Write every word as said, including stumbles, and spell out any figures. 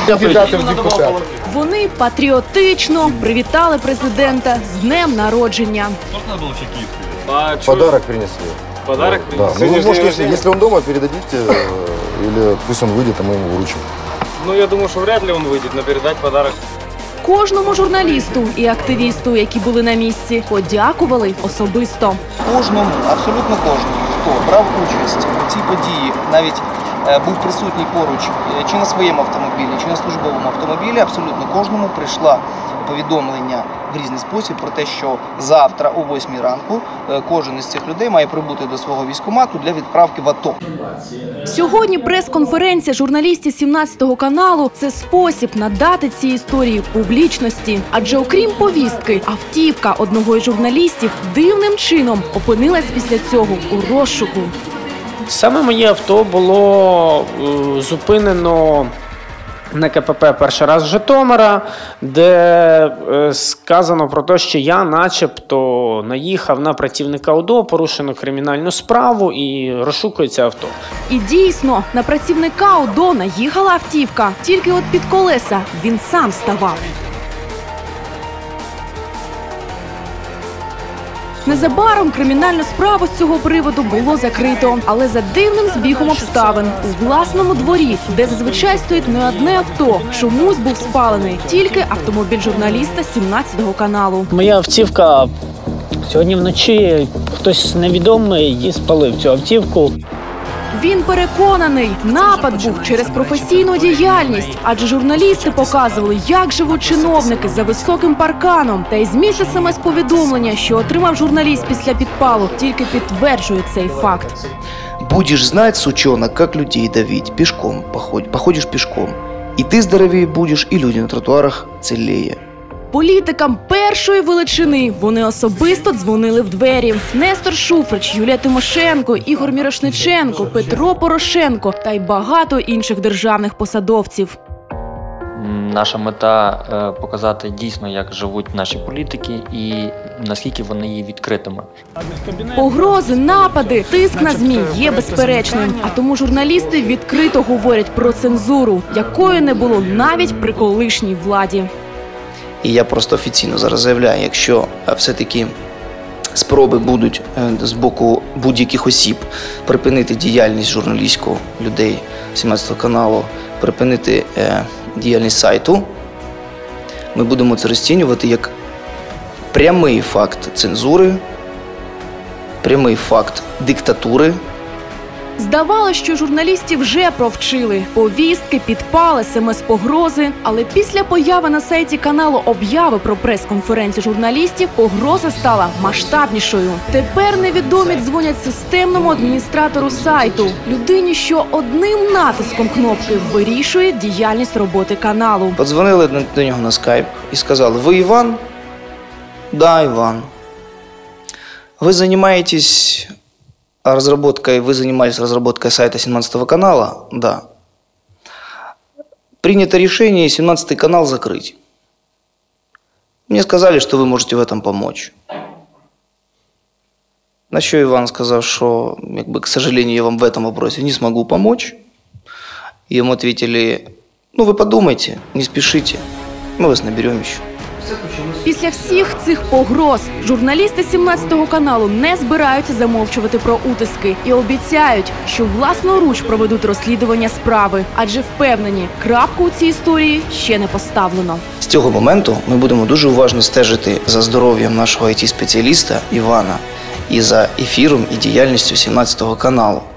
Кандидати в депутати. Вони патріотично привітали президента з днем народження. Можно было вообще киевский? А Подарок принесли. Подарок Да. принесли? Ну, вы можете, если, если он дома, передадите, э, или пусть он выйдет, а мы ему вручим. Ну, я думаю, что вряд ли он выйдет, но передать подарок. Кожному журналісту і активісту, які були на місці, подякували особисто. Кожному, абсолютно кожному, хто брав участь у цій події, навіть е, був присутній поруч е, чи на своєму автомобілі, чи на службовому автомобілі, абсолютно кожному прийшла повідомлення в різний спосіб про те, що завтра о восьмій ранку е, кожен із цих людей має прибути до свого військкомату для відправки в АТО. Сьогодні прес-конференція журналістів сімнадцятого каналу – це спосіб надати цій історії публічності. Адже окрім повістки, автівка одного із журналістів дивним чином опинилась після цього у розшуку. Саме моє авто було е, зупинено на КПП перший раз Житомира, де е, сказано про те, що я начебто наїхав на працівника УДО, порушено кримінальну справу і розшукується авто. І дійсно, на працівника УДО наїхала автівка, тільки от під колеса він сам ставав. Незабаром кримінальну справу з цього приводу було закрито, але за дивним збігом обставин у власному дворі, де зазвичай стоїть не одне авто, чомусь був спалений тільки автомобіль журналіста сімнадцятого каналу. Моя автівка сьогодні вночі, хтось невідомий її спалив, цю автівку. Він переконаний, напад був через професійну діяльність, адже журналісти показували, як живуть чиновники за високим парканом. Та й зміст смс-повідомлення, що отримав журналіст після підпалу, тільки підтверджує цей факт. Будешь знать, сучонок, как людей давить, пешком походь, походишь пешком. И ты здоровее будешь, и люди на тротуарах целее. Політикам першої величини вони особисто дзвонили в двері. Нестор Шуфрич, Юлія Тимошенко, Ігор Мірошниченко, Петро Порошенко та й багато інших державних посадовців. Наша мета – показати дійсно, як живуть наші політики і наскільки вони є відкритими. Погрози, напади, тиск на ЗМІ є безперечним. А тому журналісти відкрито говорять про цензуру, якої не було навіть при колишній владі. І я просто офіційно зараз заявляю, якщо все-таки спроби будуть з боку будь-яких осіб припинити діяльність журналістську людей сімнадцятого каналу, припинити е, діяльність сайту, ми будемо це розцінювати як прямий факт цензури, прямий факт диктатури. Здавалося, що журналістів вже провчили. Повістки, підпали, смс-погрози. Але після появи на сайті каналу обяви про прес-конференцію журналістів, погроза стала масштабнішою. Тепер невідомі дзвонять системному адміністратору сайту. Людині, що одним натиском кнопки вирішує діяльність роботи каналу. Подзвонили до нього на скайп і сказали: «Ви Іван?» «Да, Іван». «Ви займаєтесь разработкой, вы занимались разработкой сайта семнадцатого канала?» «Да». «Принято решение семнадцатый канал закрыть. Мне сказали, что вы можете в этом помочь». На що Іван сказав, що, якби, к сожалению, я вам в этом вопросе не смогу помочь. И ему ответили: «Ну, вы подумайте, не спешите, мы вас наберем еще». Після всіх цих погроз журналісти сімнадцятого каналу не збираються замовчувати про утиски і обіцяють, що власноруч проведуть розслідування справи, адже впевнені, крапку у цій історії ще не поставлено. З цього моменту ми будемо дуже уважно стежити за здоров'ям нашого ай ті-спеціаліста Івана і за ефіром і діяльністю сімнадцятого каналу.